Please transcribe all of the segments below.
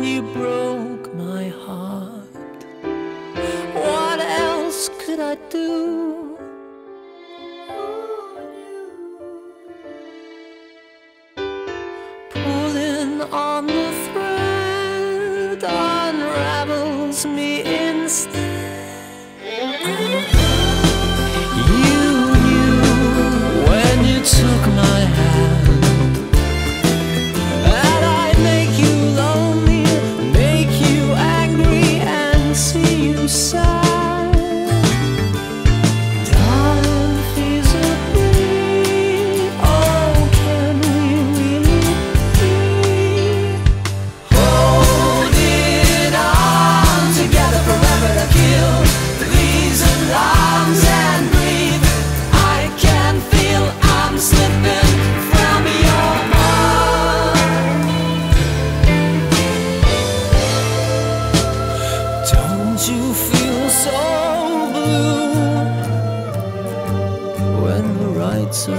you broke my heart. What else could I do? Pulling on the thread unravels me instead. You knew when you took my hand that I'd make you lonely, make you angry, and see you sad. Darling, feasibly, oh, can we really be holding on together forever to kill these alarms and breathe? I can feel I'm slipping from your mind. Don't you feel so blue when the lights are red?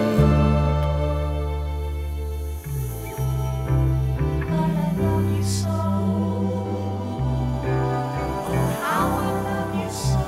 But I love you so. Oh, how I love you so.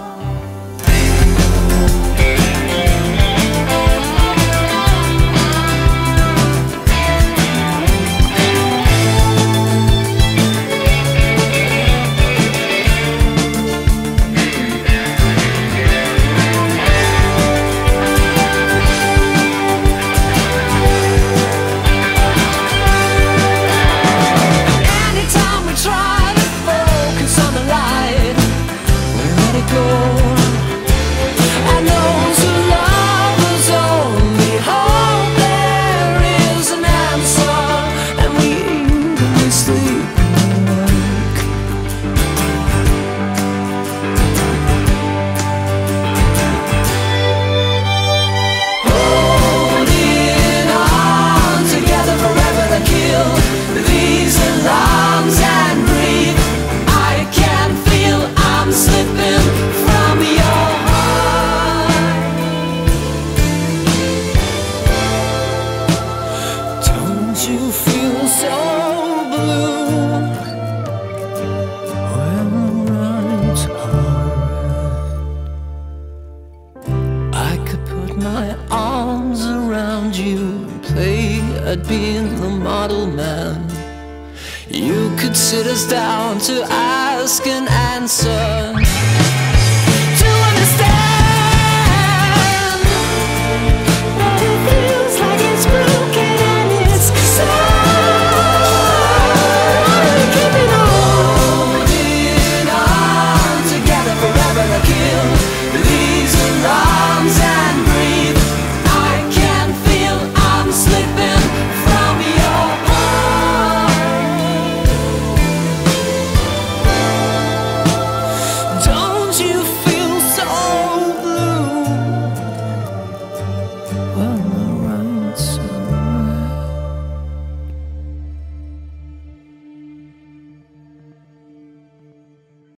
Anytime we try to focus on the light, we let it go. And those who love us only hope there is an answer, and we eat and we sleep and we wake. Holding on together forever to kill these alarms and breathe. I can feel I'm slipping from your heart. Don't you feel so blue when the lights are red? I could put my arms around you and play at being the model man. You could sit us down to ask and answer.